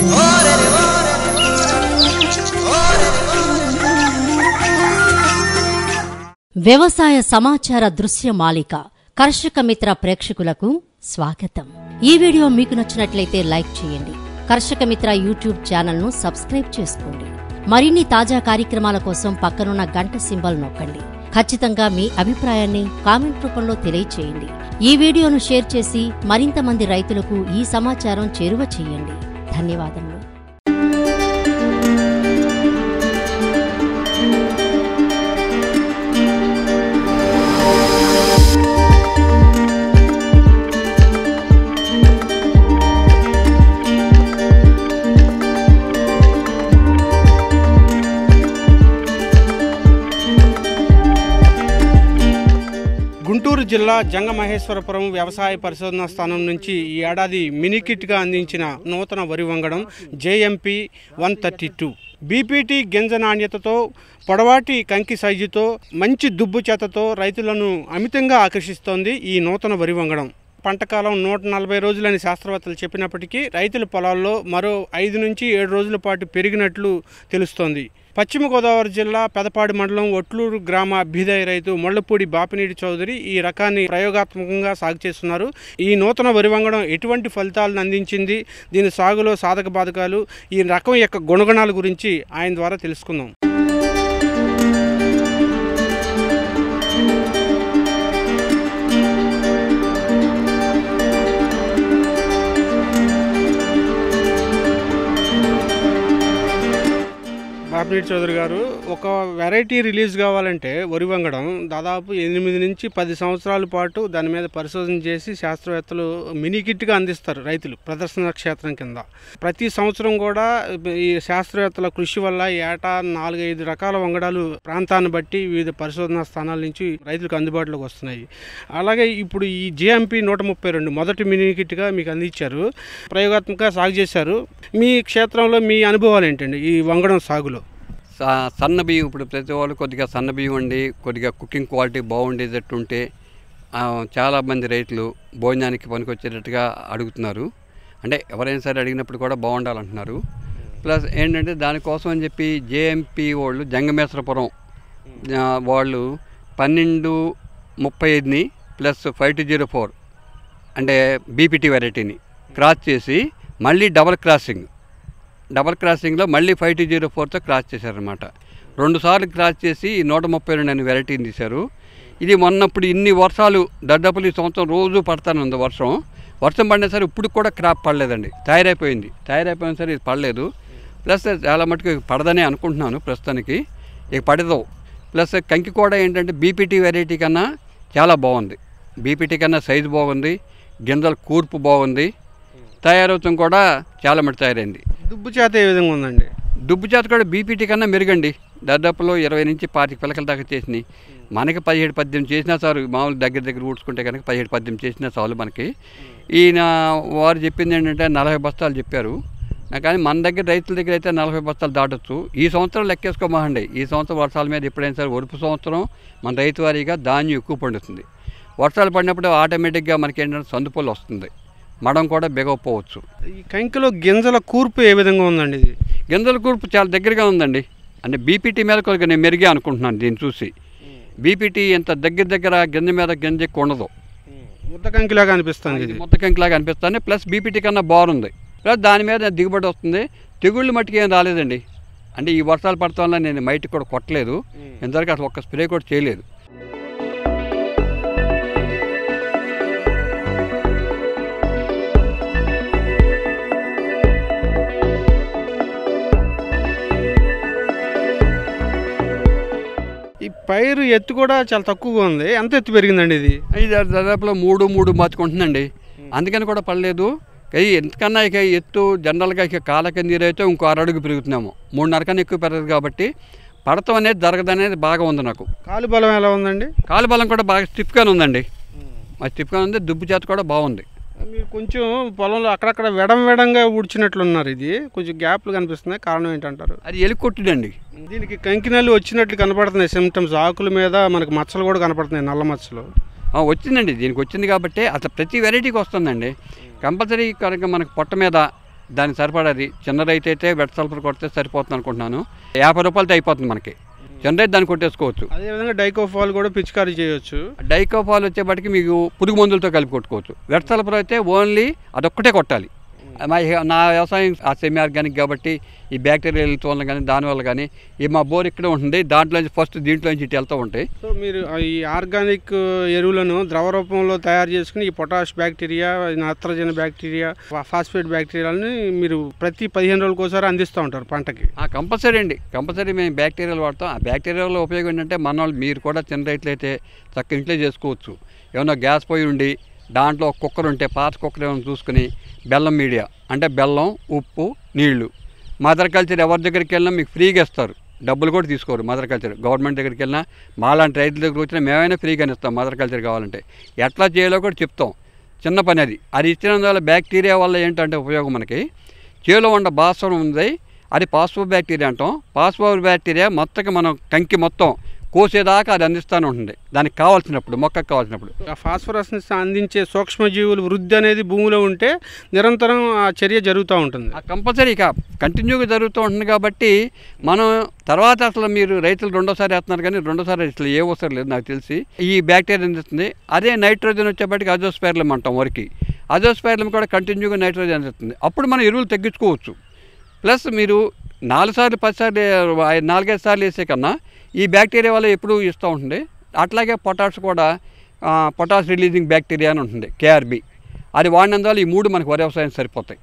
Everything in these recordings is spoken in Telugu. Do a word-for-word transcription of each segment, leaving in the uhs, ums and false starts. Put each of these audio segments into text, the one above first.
వ్యవసాయ సమాచార దృశ్య మాలిక కర్షక మిత్ర ప్రేక్షకులకు స్వాగతం. ఈ వీడియో మీకు నచ్చినట్లయితే లైక్ చేయండి. కర్షక మిత్ర యూట్యూబ్ ఛానల్ ను సబ్స్క్రైబ్ చేసుకోండి. మరిన్ని తాజా కార్యక్రమాల కోసం పక్కనున్న గంట సింబల్ నొక్కండి. ఖచ్చితంగా మీ అభిప్రాయాన్ని కామెంట్ రూపంలో తెలియచేయండి. ఈ వీడియోను షేర్ చేసి మరింత మంది రైతులకు ఈ సమాచారం చేరువ చేయండి. ధన్యవాదములు. గుంటూరు జిల్లా జంగమహేశ్వరపురం వ్యవసాయ పరిశోధనా స్థానం నుంచి ఈ ఏడాది మినీ కిట్గా అందించిన నూతన వరి వంగడం JMP one thirty two BPT గింజ నాణ్యతతో పొడవాటి కంకి సైజుతో మంచి దుబ్బు చేతతో రైతులను అమితంగా ఆకర్షిస్తోంది ఈ నూతన వరి వంగడం. పంటకాలం నూట నలభై రోజులని శాస్త్రవేత్తలు చెప్పినప్పటికీ రైతుల పొలాల్లో మరో ఐదు నుంచి ఏడు రోజుల పాటు పెరిగినట్లు తెలుస్తోంది. పశ్చిమ గోదావరి జిల్లా పెదపాడి మండలం ఒట్లూరు గ్రామ అభ్యుదయ రైతు మొళ్లపూడి బాపినీటి చౌదరి ఈ రకాన్ని ప్రయోగాత్మకంగా సాగు చేస్తున్నారు. ఈ నూతన వరి వంగడం ఎటువంటి ఫలితాలను అందించింది, దీని సాగులో సాధక బాధకాలు, ఈ రకం యొక్క గుణగణాల గురించి ఆయన ద్వారా తెలుసుకుందాం. బాపినీటి చౌదరి గారు, ఒక వెరైటీ రిలీజ్ కావాలంటే వరి వంగడం దాదాపు ఎనిమిది నుంచి పది సంవత్సరాల పాటు దాని మీద పరిశోధన చేసి శాస్త్రవేత్తలు మినీ కిట్గా అందిస్తారు రైతులు ప్రదర్శన క్షేత్రం కింద. ప్రతి సంవత్సరం కూడా ఈ శాస్త్రవేత్తల కృషి వల్ల ఏటా నాలుగైదు రకాల వంగడాలు ప్రాంతాన్ని బట్టి వివిధ పరిశోధనా స్థానాల నుంచి రైతులకు అందుబాటులోకి వస్తున్నాయి. అలాగే ఇప్పుడు ఈ జేఎంపీ నూట ముప్పై రెండు మొదటి మినీ కిట్గా మీకు అందించారు, ప్రయోగాత్మకంగా సాగు చేశారు. మీ క్షేత్రంలో మీ అనుభవాలు ఏంటండి ఈ వంగడం సాగులో? సన్న బియ్యం, ఇప్పుడు ప్రతి వాళ్ళు కొద్దిగా సన్న బియ్యం వండి కొద్దిగా కుకింగ్ క్వాలిటీ బాగుండేటట్టు ఉంటే చాలామంది రైతులు భోజనానికి పనికొచ్చేటట్టుగా అడుగుతున్నారు. అంటే ఎవరైనా సరే అడిగినప్పుడు కూడా బాగుండాలంటున్నారు. ప్లస్ ఏంటంటే దానికోసం అని చెప్పి జేఎంపీ వాళ్ళు జంగమేశ్వరపురం వాళ్ళు పన్నెండు ముప్పై ఐదుని plus five two zero four అంటే బీపీటీ వెరైటీని క్రాస్ చేసి మళ్ళీ డబల్ క్రాసింగ్ డబల్ క్రాసింగ్లో మళ్ళీ ఫైవ్ టూ జీరో ఫోర్తో క్రాస్ చేశారనమాట. రెండు సార్లు క్రాస్ చేసి ఈ నూట ముప్పై రెండు అనే వెరైటీని తీశారు. ఇది మొన్నప్పుడు ఇన్ని వర్షాలు దడ్డపులు ఈ సంవత్సరం రోజు పడతానుంది వర్షం వర్షం పడినా సరే ఇప్పుడు కూడా క్రాప్ పడలేదండి. తయారైపోయింది తయారైపోయినా సరే ఇది పడలేదు. ప్లస్ చాలా మటుకు పడదనే అనుకుంటున్నాను ప్రస్తుతానికి, ఇక పడదు. ప్లస్ కంకి కూడా ఏంటంటే బీపీటీ వెరైటీ కన్నా చాలా బాగుంది. బీపీటీ కన్నా సైజు బాగుంది, గింజల కూర్పు బాగుంది, తయారవుతాం కూడా చాలా మటు తయారైంది. దుబ్బు చేత ఏ విధంగా ఉందండి? దుబ్బు చేత కూడా బీపీటీ కన్నా మెరుగండి. దాదాపులో ఇరవై నుంచి పాతిక పిలకల దాకా చేసినాయి. మనకి పదిహేడు పద్దెనిమిది చేసినా చాలు, మామూలు దగ్గర దగ్గర ఊడ్చుకుంటే కనుక పదిహేడు పద్దెనిమిది చేసినా చాలు మనకి. ఈయన వారు చెప్పింది ఏంటంటే నలభై బస్తాలు చెప్పారు. కానీ మన దగ్గర రైతుల దగ్గర అయితే నలభై బస్తాలు దాటొచ్చు. ఈ సంవత్సరం లెక్కేసుకోమాండి, ఈ సంవత్సరం వర్షాల మీద ఎప్పుడైనా సరే ఒరుపు సంవత్సరం మన రైతు వారీగా ధాన్యం ఎక్కువ పండుతుంది. వర్షాలు పడినప్పుడు ఆటోమేటిక్గా మనకి ఏంటంటే సందుపొల్లు వస్తుంది, మడం కూడా బిగకపోవచ్చు. ఈ కంకిలో గింజల కూర్పు ఏ విధంగా ఉందండి? ఇది గింజల కూర్పు చాలా దగ్గరగా ఉందండి. అంటే బీపీటీ మీద కొద్దిగా నేను మెరుగే అనుకుంటున్నాను దీన్ని చూసి. బీపీటీ ఎంత దగ్గర దగ్గర గింజ మీద గింజ ఎక్కువ ఉండదు, ముద్ద కంకిలాగా అనిపిస్తుంది. ఇది ముద్ద కంకిలాగా అనిపిస్తుంది. ప్లస్ బీపీటీ కన్నా బాగుంది. ప్లస్ దాని మీద దిగుబడి వస్తుంది. తెగుళ్ళు మట్టుకు ఏం రాలేదండి. అంటే ఈ వర్షాలు పడటం వల్ల నేను మైట్ కూడా కొట్టలేదు, ఇంతవరకు అసలు ఒక్క స్ప్రే కూడా చేయలేదు. ఈ పైరు ఎత్తు కూడా చాలా తక్కువగా ఉంది. ఎంత ఎత్తు పెరిగిందండి ఇది? ఇది దాదాపులో మూడు మూడు మార్చుకుంటుందండి. అందుకని కూడా పడలేదు. ఎంతకన్నా ఇక ఎత్తు జనరల్గా ఇక కాలకి నీరు అయితే ఇంకో అరడుగు పెరుగుతున్నాము, మూడున్నర కన్నా ఎక్కువ పెరగదు కాబట్టి పడతం అనేది జరగదు అనేది బాగా ఉంది నాకు. కాలు బలం ఎలా ఉందండి? కాలు బలం కూడా బాగా స్టిఫ్గానే ఉందండి, మరి స్టిఫ్గా ఉంది. దుబ్బు చేత కూడా బాగుంది. మీరు కొంచెం పొలంలో అక్కడక్కడ వెడం వెడంగా ఊడ్చినట్లున్నారు. ఇది కొంచెం గ్యాప్లు కనిపిస్తున్నాయి, కారణం ఏంటంటారు? అది ఎలుకొట్టుడండి. దీనికి కంకినల్లి వచ్చినట్లు కనపడుతున్నాయి సిమ్టమ్స్. ఆకుల మీద మనకు మచ్చలు కూడా కనపడుతున్నాయి, నల్ల మచ్చలు. వచ్చిందండి, దీనికి వచ్చింది కాబట్టి అట్లా ప్రతి వెరైటీకి వస్తుందండి. కంపల్సరీ కనుక మనకు పొట్ట మీద దానికి సరిపడాది. చిన్న రైతు అయితే వెట్ సల్ఫర్ కొడితే సరిపోతుంది అనుకుంటున్నాను. యాభై రూపాయలతో అయిపోతుంది మనకి. చిన్న రైతు దాన్ని కొట్టేసుకోవచ్చు. అదేవిధంగా డైకోఫాల్ కూడా పిచికారీ చేయొచ్చు. డైకోఫాల్ వచ్చేప్పటికి మీకు పురుగు మందులతో కలిపి కొట్టుకోవచ్చు. వెట్ సల్ఫర్ అయితే ఓన్లీ అదొక్కటే కొట్టాలి. నా వ్యవసాయం ఆ సెమీ ఆర్గానిక్ కాబట్టి ఈ బ్యాక్టీరియా వెళ్తూ వల్ల కానీ దానివల్ల కానీ ఈ మా బోర్ ఇక్కడే ఉంటుంది. దాంట్లోంచి ఫస్ట్ దీంట్లోంచి ఇటు వెళ్తూ ఉంటాయి. సో మీరు ఈ ఆర్గానిక్ ఎరువులను ద్రవ రూపంలో తయారు చేసుకుని ఈ పొటాష్ బ్యాక్టీరియా, నత్రజని బ్యాక్టీరియా, ఫాస్ఫేట్ బ్యాక్టీరియాలని మీరు ప్రతి పదిహేను రోజులకు ఒకసారి అందిస్తూ ఉంటారు పంటకి. కంపల్సరీ అండి, కంపల్సరీ మేము బ్యాక్టీరియాలు వాడతాం. ఆ బ్యాక్టీరియాలో ఉపయోగం ఏంటంటే మన వాళ్ళు మీరు కూడా చిన్న రైతులు అయితే చక్కగా ఇంట్లో చేసుకోవచ్చు. ఏమన్నా గ్యాస్ పొయ్యి ఉండి దాంట్లో కుక్కర్ ఉంటే పాత కుక్కర్ ఏమైనా చూసుకుని బెల్లం మీడియా అంటే బెల్లం, ఉప్పు, నీళ్లు. మదర్ కల్చర్ ఎవరి దగ్గరికి వెళ్ళినా మీకు ఫ్రీగా ఇస్తారు, డబ్బులు కూడా తీసుకోరు. మదర్ కల్చర్ గవర్నమెంట్ దగ్గరికి వెళ్ళినా మాలాంటి రైతుల దగ్గరికి వచ్చినా మేమైనా ఫ్రీగానే ఇస్తాం. మదర్ కల్చర్ కావాలంటే ఎట్లా చేయాలో కూడా చెప్తాం. చిన్న పని అది. అది ఇచ్చినందువల్ల బ్యాక్టీరియా వల్ల ఏంటంటే ఉపయోగం మనకి చేలో ఉన్న భాస్వరం ఉంది, అది పాస్పో బ్యాక్టీరియా అంటాం. పాస్పో బ్యాక్టీరియా మొత్తకి మనం కంకి మొత్తం కోసేదాకా అది అందిస్తూనే ఉంటుంది దానికి కావాల్సినప్పుడు, మొక్కకు కావాల్సినప్పుడు. ఆ ఫాస్ఫరస్ని అందించే సూక్ష్మజీవులు వృద్ధి అనేది భూమిలో ఉంటే నిరంతరం ఆ చర్య జరుగుతూ ఉంటుంది. కంపల్సరీ ఇక కంటిన్యూగా జరుగుతూ ఉంటుంది కాబట్టి మనం తర్వాత అసలు మీరు రైతులు రెండోసారి వేస్తున్నారు కానీ రెండోసారి అసలు ఏ అవసరం లేదు నాకు తెలిసి. ఈ బ్యాక్టీరియా అందిస్తుంది. అదే నైట్రోజన్ వచ్చేప్పటికి అజోస్పైర్లం అంటాం వరకు. అజోస్పైర్లం కూడా కంటిన్యూగా నైట్రోజన్ అందిస్తుంది. అప్పుడు మనం ఎరువులు తగ్గించుకోవచ్చు. ప్లస్ మీరు నాలుగు సార్లు పది సార్లు నాలుగైదు సార్లు వేసే కన్నా ఈ బ్యాక్టీరియా వల్ల ఎప్పుడూ ఇస్తూ ఉంటుంది. అట్లాగే పొటాష్ కూడా పొటాష్ రిలీజింగ్ బ్యాక్టీరియా అని ఉంటుంది, కేఆర్బి. అది వాడినందువల్ల ఈ మూడు మనకు వరి వ్యవసాయం సరిపోతాయి.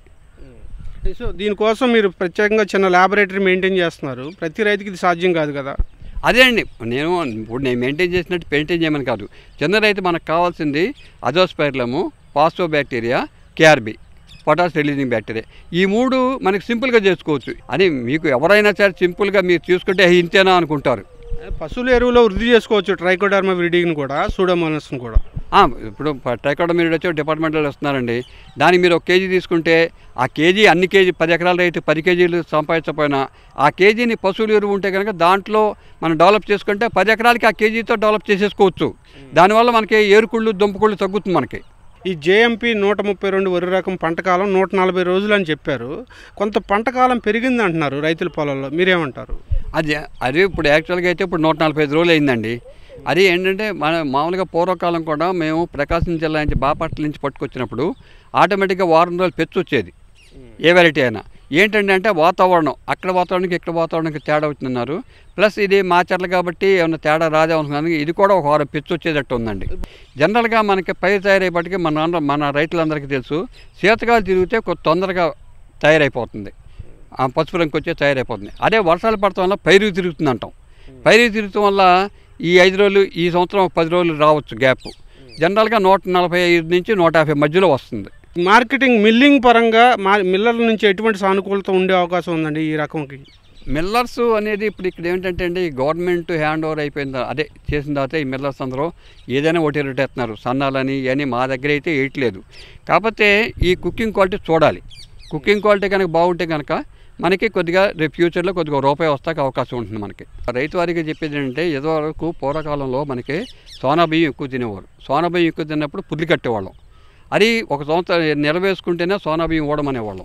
సో దీనికోసం మీరు ప్రత్యేకంగా చిన్న ల్యాబొరేటరీ మెయింటైన్ చేస్తున్నారు. ప్రతి రైతుకి ఇది సాధ్యం కాదు కదా. అదే అండి, నేను ఇప్పుడు నేను మెయింటైన్ చేసినట్టు మెయింటైన్ చేయమని కాదు. చిన్న రైతు మనకు కావాల్సింది azospirillum, phospho bacteria, KRB, potash releasing bacteria. ఈ మూడు మనకి సింపుల్గా చేసుకోవచ్చు. అని మీకు ఎవరైనా సరే సింపుల్గా మీరు చూసుకుంటే ఇంతేనా అనుకుంటారు. పశువుల ఎరువులో వృద్ధి చేసుకోవచ్చు. ట్రైకోడర్మా విరిడిని కూడా, సూడోమోనాస్ని కూడా. ఇప్పుడు ట్రైకోడర్మా విరిడి వచ్చి డిపార్ట్మెంట్లో వస్తున్నారండి. దానికి మీరు ఒక కేజీ తీసుకుంటే ఆ కేజీ అన్ని కేజీ పది ఎకరాల రైతు పది కేజీలు సంపాదించకపోయినా ఆ కేజీని పశువుల ఎరువు ఉంటే కనుక దాంట్లో మనం డెవలప్ చేసుకుంటే పది ఎకరాలకి ఆ కేజీతో డెవలప్ చేసేసుకోవచ్చు. దానివల్ల మనకి ఏరుకుళ్ళు, దుంపకుళ్ళు తగ్గుతుంది మనకి. ఈ జేఎంపీ నూట ముప్పై రెండు వరి రకం పంటకాలం నూట నలభై రోజులు అని చెప్పారు. కొంత పంటకాలం పెరిగింది అంటున్నారు రైతుల పొలాల్లో, మీరేమంటారు? అది అది ఇప్పుడు యాక్చువల్గా అయితే ఇప్పుడు నూట నలభై ఐదు రోజులు అయిందండి. అది ఏంటంటే మన మామూలుగా పూర్వకాలం కూడా మేము ప్రకాశం జిల్లా నుంచి బాపట్ల నుంచి పట్టుకొచ్చినప్పుడు ఆటోమేటిక్గా వారం రోజులు పెచ్చు వచ్చేది ఏ వెరైటీ అయినా. ఏంటంటే అంటే వాతావరణం అక్కడ వాతావరణానికి ఇక్కడ వాతావరణానికి తేడా వచ్చిందన్నారు. ప్లస్ ఇది మాచర్లు కాబట్టి ఏమన్నా తేడా రాదే అనుకున్నాను. ఇది కూడా ఒక వారం పెచ్చు వచ్చేటట్టు ఉందండి. జనరల్గా మనకి పైరు తయారైపటికి మన మన రైతులందరికీ తెలుసు శీతకాలు తిరిగితే కొంత తొందరగా తయారైపోతుంది, ఆ పసుపు రంగు వచ్చే తయారైపోతుంది. అదే వర్షాలు పడటం వల్ల పైరు తిరుగుతుంది అంటాం. పైరు తిరుగుతాం వల్ల ఈ ఐదు రోజులు ఈ సంవత్సరం పది రోజులు రావచ్చు గ్యాప్. జనరల్గా నూట నలభై ఐదు నుంచి నూట యాభై మధ్యలో వస్తుంది. మార్కెటింగ్ మిల్లింగ్ పరంగా మా మిల్లర్ల నుంచి ఎటువంటి సానుకూలత ఉండే అవకాశం ఉందండి ఈ రకంకి? మిల్లర్స్ అనేది ఇప్పుడు ఇక్కడ ఏంటంటే అండి గవర్నమెంట్ హ్యాండ్ ఓవర్ అయిపోయింది. అదే చేసిన తర్వాత ఈ మిల్లర్స్ అందరూ ఏదైనా ఒకటి రెండు వేస్తున్నారు. సన్నాలని ఇవన్నీ మా దగ్గర అయితే వేయట్లేదు. కాకపోతే ఈ కుకింగ్ క్వాలిటీ చూడాలి. కుకింగ్ క్వాలిటీ కనుక బాగుంటే కనుక మనకి కొద్దిగా రేపు ఫ్యూచర్లో కొద్దిగా రూపాయి వస్తాక అవకాశం ఉంటుంది మనకి. రైతు వారికి చెప్పేది ఏంటంటే ఏదో వరకు పూర్వకాలంలో మనకి సోనా బియ్యం ఎక్కువ తినేవారు. సోనా బియ్యం ఎక్కువ తిన్నప్పుడు పుల్లి కట్టేవాళ్ళం. అది ఒక సంవత్సరం నిలవేసుకుంటేనే సోనా బియ్యం ఓడమనేవాళ్ళం.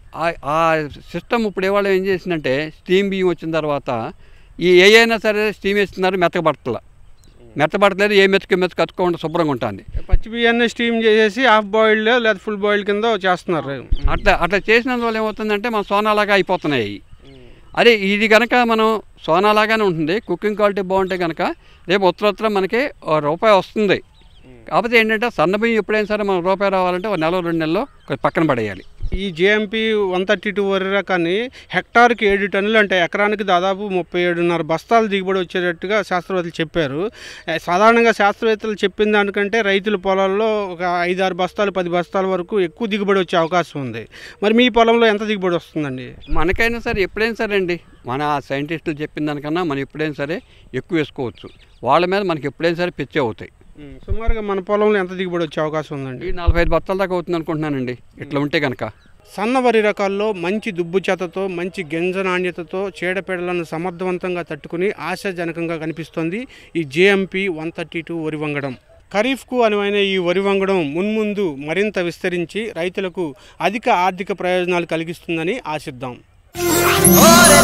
ఆ సిస్టమ్ ఇప్పుడు ఇవాళ ఏం చేసిందంటే స్టీమ్ బియ్యం వచ్చిన తర్వాత ఈ ఏ అయినా సరే స్టీమ్ వేస్తున్నారు, మెత్తబట్టల మెత్తబట్టలేదు. ఏ మెతుకు మెతుకు కట్టుకోకుండా శుభ్రంగా ఉంటుంది. పచ్చి బియ్యాన్ని స్టీమ్ చేసేసి హాఫ్ బాయిల్డ్ లేదా ఫుల్ బాయిల్డ్ కింద చేస్తున్నారు. అట్లా అట్లా చేసినందువల్ల ఏమవుతుందంటే మన సోనాలాగా అయిపోతున్నాయి. అదే ఇది కనుక మనం సోనాలాగానే ఉంటుంది. కుకింగ్ క్వాలిటీ బాగుంటే కనుక రేపు ఉత్తరోత్తరం మనకి రూపాయి వస్తుంది. కాకపోతే ఏంటంటే సన్న బియ్యం ఎప్పుడైనా సరే మనం రూపాయి రావాలంటే ఒక నెల రెండు నెలల్లో పక్కన పడేయాలి. ఈ జేఎంపీ వన్ థర్టీ టూ వరి రకాన్ని హెక్టార్కి ఏడు టన్నులు అంటే ఎకరానికి దాదాపు ముప్పై ఏడున్నర బస్తాలు దిగుబడి వచ్చేటట్టుగా శాస్త్రవేత్తలు చెప్పారు. సాధారణంగా శాస్త్రవేత్తలు చెప్పిన దానికంటే రైతుల పొలాల్లో ఒక ఐదు ఆరు బస్తాలు పది బస్తాల వరకు ఎక్కువ దిగుబడి వచ్చే అవకాశం ఉంది. మరి మీ పొలంలో ఎంత దిగుబడి వస్తుందండి? మనకైనా సరే ఎప్పుడైనా సరే అండి మన సైంటిస్టులు చెప్పిన దానికన్నా మనం ఎప్పుడైనా సరే ఎక్కువ వేసుకోవచ్చు. వాళ్ళ మీద మనకి ఎప్పుడైనా సరే పిచ్చి అవుతాయి. సుమారుగా మన పొలంలో ఎంత దిగుబడి వచ్చే అవకాశం ఉందండి? ఈ నలభై ఐదు బత్తాల దాకా అవుతుంది అనుకుంటున్నానండి ఇట్లా ఉంటే కనుక. సన్న వరి రకాల్లో మంచి దుబ్బు చేతతో మంచి గింజ నాణ్యతతో చీడపీడలను సమర్థవంతంగా తట్టుకుని ఆశాజనకంగా కనిపిస్తోంది ఈ జేఎంపీ వన్ థర్టీ టూ వరి వంగడం. ఖరీఫ్కు అనువైన ఈ వరి వంగడం మున్ముందు మరింత విస్తరించి రైతులకు అధిక ఆర్థిక ప్రయోజనాలు కలిగిస్తుందని ఆశిద్దాం.